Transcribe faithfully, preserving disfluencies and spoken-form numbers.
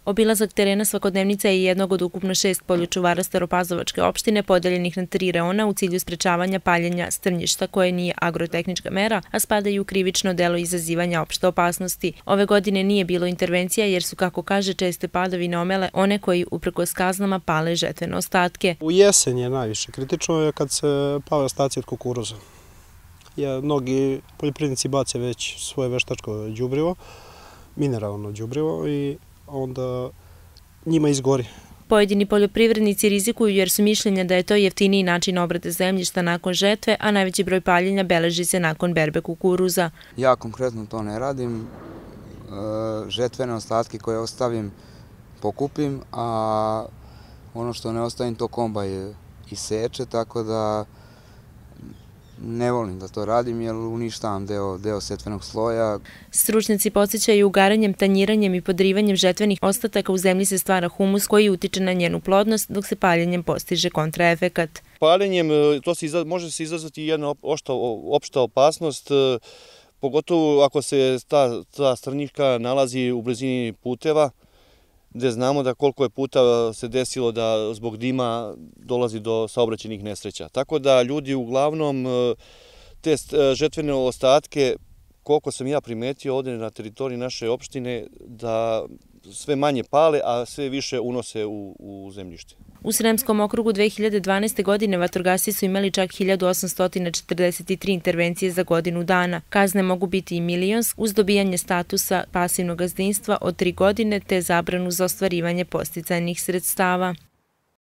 Obilazak terena svakodnevnica je jednog od ukupno šest poljočuvara Staropazovačke opštine podeljenih na tri reona u cilju sprečavanja paljenja strnjišta koje nije agrotehnička mera, a spada i u krivično delo izazivanja opšte opasnosti. Ove godine nije bilo intervencija jer su, kako kaže, česte padavine omele one koji uprkos kaznama pale žetvene ostatke. U jesen je najviše kritično je kad se pale ostaci od kukuruza. Mnogi poljoprivrednici bace već svoje veštačko đubrivo, mineralno đubrivo i onda njima izgori. Pojedini poljoprivrednici rizikuju jer su mišljenja da je to jeftiniji način obrade zemljišta nakon žetve, a najveći broj paljenja beleži se nakon berbe kukuruza. Ja konkretno to ne radim. Žetvene ostatke koje ostavim pokupim, a ono što ne ostavim to kombaj iseče, tako da ne volim da to radim jer uništavam deo, deo setvenog sloja. Stručnjaci podsjećaju ugaranjem, tanjiranjem i podrivanjem žetvenih ostataka u zemlji se stvara humus koji utiče na njenu plodnost, dok se paljenjem postiže kontraefekat. Paljenjem to se može se izazvati jedna opšta opasnost, pogotovo ako se ta, ta strnjiška nalazi u blizini puteva, gde znamo da koliko je puta se desilo da zbog dima dolazi do saobraćajnih nesreća. Tako da ljudi uglavnom te žetvene ostatke, koliko sam ja primetio ovde na teritoriji naše opštine, da sve manje pale, a sve više unose u, u zemljište. U Sremskom okrugu dve hiljade dvanaeste. godine vatrogasci su imali čak hiljadu osamsto četrdeset tri intervencije za godinu dana. Kazne mogu biti i milionske uz dobijanje statusa pasivnog gazdinstva od tri godine te zabranu za ostvarivanje podsticajnih sredstava.